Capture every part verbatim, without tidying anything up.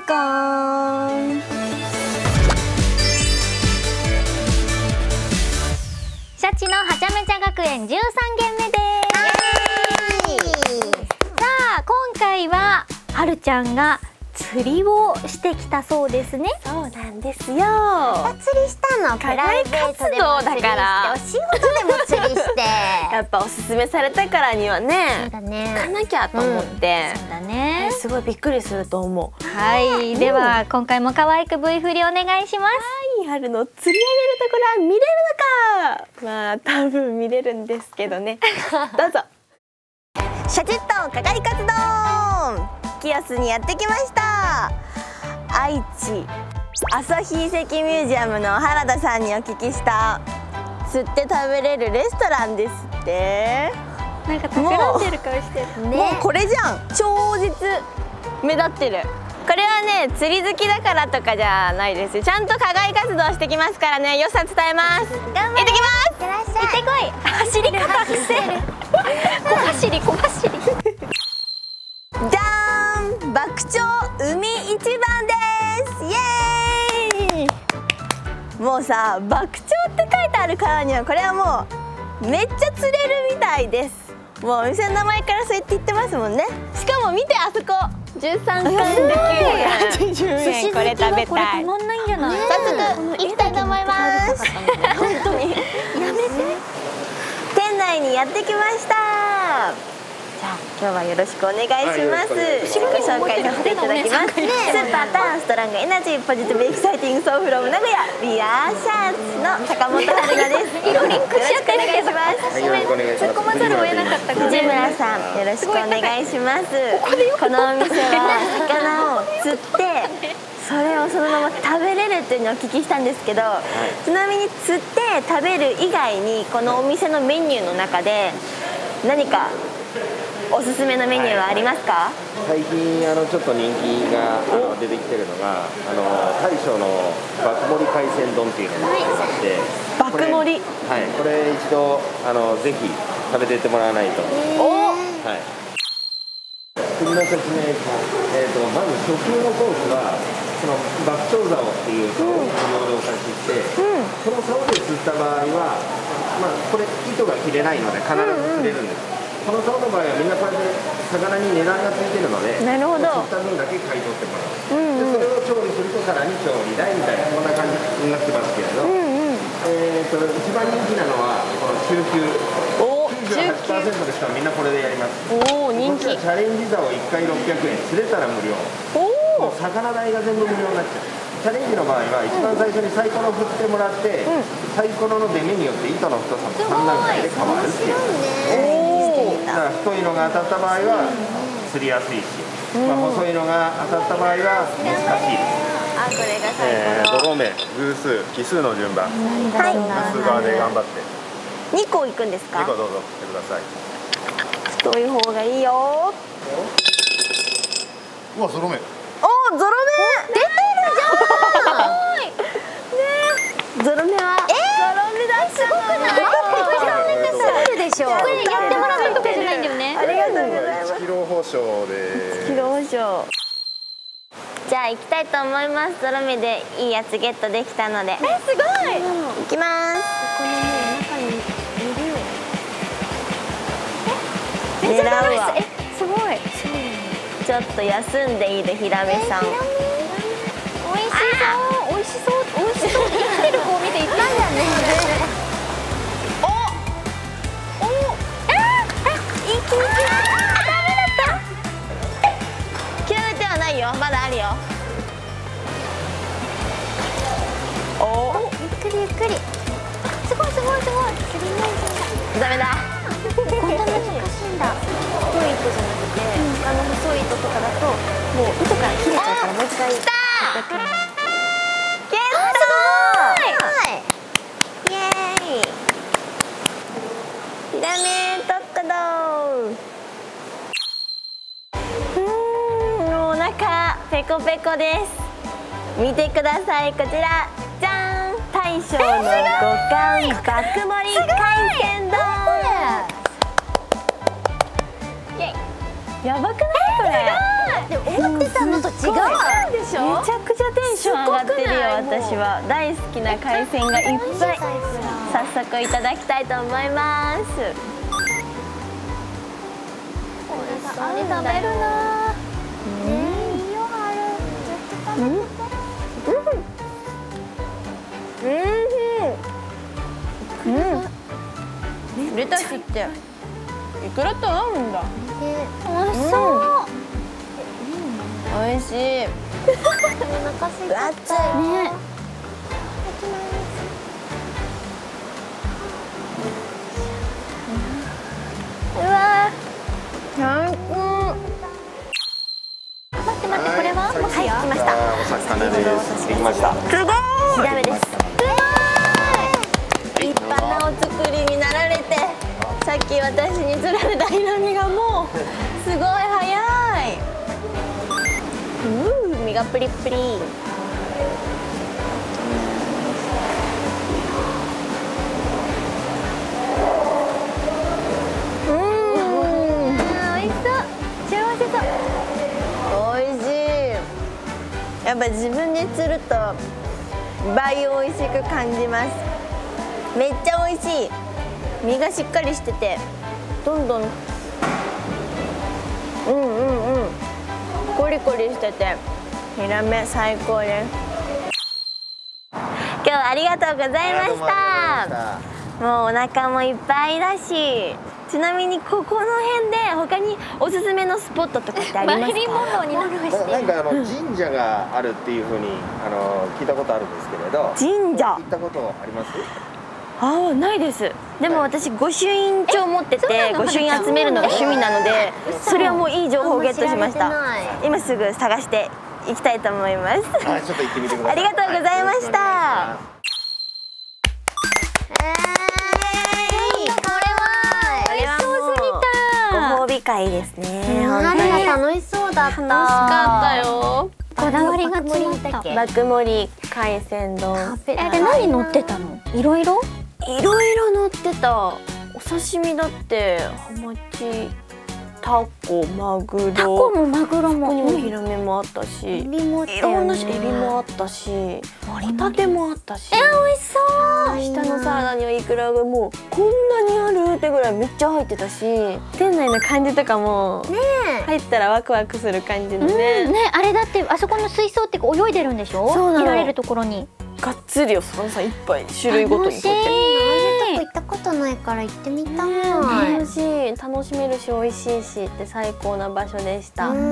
ンコーン。 シャチのはちゃめちゃ学園じゅうさんげんめです。さあ今回ははるちゃんが釣りをしてきたそうですね。 そうなんですよ。 釣りしたの。プライベートでも釣りして、お仕事でも釣りしてやっぱおすすめされたからにはね、 そうだね、 行かなきゃと思って、 うん、そうだね、 すごいびっくりすると思う。 はい、では今回も可愛く ブイ 振りお願いします。 はい、春の釣り上げるところは見れるのか。まあ多分見れるんですけどね。どうぞ。シャチッと課外活動、キアスにやってきました。愛知朝日遺跡ミュージアムの原田さんにお聞きした釣って食べれるレストランですって。 なんか企んでる顔してるね。もうこれじゃん、超実目立ってる。これはね、釣り好きだからとかじゃないですよ。ちゃんと課外活動してきますからね、良さ伝えます。 頑張れ。 行ってきます。 いってらっしゃい。 行ってこい。走り方くせえ。小走り小走り。 じゃーん、爆鳥海一番です。イエーイ。もうさ、爆鳥って書いてあるからにはこれはもうめっちゃ釣れるみたいです。もうお店の名前からそう言って言ってますもんね。しかも見て、あそこじゅうさんかんできゅうえん、じゅうえん。これ食べこれたい。 たまんないんじゃない？ 早速行きたいと思います。本当にやめて。店内にやってきました。じゃあ今日はよろしくお願いします。自己紹介させていただきます。スーパーターンストロングエナジーポジティブエキサイティングソーフロム名古屋ビアーシャツの坂本春菜です。 色リンクしちゃってお願いします。 よろしくお願いします。 突っ込まざるを得なかった。 藤村さん、よろしくお願いします。このお店は魚を釣ってそれをそのまま食べれるっていうのをお聞きしたんですけど、はい、ちなみに釣って食べる以外にこのお店のメニューの中で何かおすすめのメニューはありますか？ 最近あのちょっと人気があの出てきてるのが、あの大将の爆盛り海鮮丼っていうのがあって、 爆盛り、 はい、これ一度あのぜひ食べていってもらわないと。 お、 はい。次の説明と、えーとまず初級のコースはその爆鳥竿っていうそのものをお貸しして、うん、その竿で釣った場合は、まあこれ糸が切れないので必ず釣れるんです。うんうん、この竿の場合はみんなこれで魚に値段がついてるので、 なるほど、 釣った分だけ買い取ってもらう、うんうん、でそれを調理するとさらに調理代みたいなこんな感じになってますけれど、うんうん、えーと一番人気なのはこの中級、おきゅうじゅうはちパーセント でしかみんなこれでやります。 おお、人気。 チャレンジ竿いっかいろっぴゃくえん、釣れたら無料。おお、魚代が全部無料になっちゃう。チャレンジの場合は一番最初にサイコロ振ってもらって、うん、サイコロの出目によって糸の太さもさん段階で変わるっていう。だから太いのが当たった場合は釣りやすいし、うん、まあ、細いのが当たった場合は難しいです。 あ、これがサイコロ、 えー、ドロ目、偶数、奇数の順番、 はい、 奇数側で頑張ってにこいくんですか？ にこどうぞ振ってください。 太い方がいいよ。 うわ、ゾロ目。 お、ゾロ目出てるじゃん。ね、ゾロ目は、えー、ゾロ目だったの。すごくない？ するでしょう。 これやってもらったとかじゃないんだよね。 ありがとうございます。 いちキロ報奨で。 いちキロ報奨。じゃあ行きたいと思います。ゾロ目でいいやつゲットできたので。え、すごい。行きます。このね、中にいる。 え、狙うわ。え、すごい。 ちょっと休んでいるヒラメさん。 美味しそう、美味しそう、美味しそう。生きてる子を見ていったんだね。 お、お、え、いきいき。ダメだった。切られてはないよ。まだあるよ。お、 ゆっくりゆっくり。すごいすごいすごい。釣りないダメだ。 こんな難しいんだ。 太い糸じゃなくて、他の細い糸とかだともう糸から切れちゃうからもう一回。きたー。ゲットー。イエーイ。ヒラメ取ったどー。うーん、もうお腹ペコペコです。見てください、こちら。じゃーん、大将の五貫爆盛り海鮮丼。やばくないこれ？ でも思ってたのと違う。 でししょ。めちゃくちゃテンション上がってるよ。私は大好きな海鮮がいっぱい。早速いただきたいと思います。 あれ食べるな。 ね、いいよはる。ずっと食べてて。 うん。うん。レタスっていくらと合うんだ。 美味しそう。 美味しい。 お腹すいちゃったよ。 ね。うわ最高。 待って待って、これはもしや。 来ました。 お魚です。できました。 すごい。ヒラメです。立派なお作りになられて、さっき私に釣られたヒラメがもうすごい早い。うー、身がプリプリ。やっぱ自分で釣ると倍美味しく感じます。めっちゃ美味しい。身がしっかりしててどんどんうんうんうんコリコリしててヒラメ最高です。今日はありがとうございました。もうお腹もいっぱいだし、ちなみにここの辺で他におすすめのスポットとかってありますか？ マリリンモンローになるしなんかあの神社があるっていうふうにあの聞いたことあるんですけれど。 神社。 行ったことあります？ ああ、ないです。でも私御朱印帳持ってて御朱印集めるのが趣味なので、それはもういい情報をゲットしました。今すぐ探していきたいと思います。 はい、ちょっと行ってみてください。 ありがとうございました。ご褒美会ですね。 あれが楽しそうだった。楽しかったよ。 こだわりが詰まった。 爆盛り海鮮丼。 え、で何乗ってたの？いろいろ？ いろいろ乗ってた。お刺身だってハマチ、タコ、マグロ。 タコもマグロも。 ここにもヒラメもあったし、 エビもあったよね。 いろんなエビもあったし、ホタテもあったし。 え、美味しそう。 下のサラダにはイクラがもうこんなにあるってぐらいめっちゃ入ってたし、店内の感じとかも入ったらワクワクする感じのね。 ね、あれだってあそこの水槽って泳いでるんでしょ？ そうなの。 見られるところに。 がっつりよ、山菜いっぱい種類ごとにこうやって。 ああいうとこ行ったことないから行ってみたい。 楽しい、楽しめるし美味しいしって最高な場所でした。うん。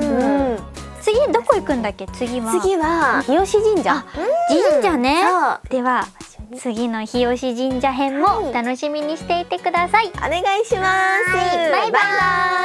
次どこ行くんだっけ？次は。 次は日吉神社。 神社ね。では次の日吉神社編も楽しみにしていてください。 お願いします。 バイバイ。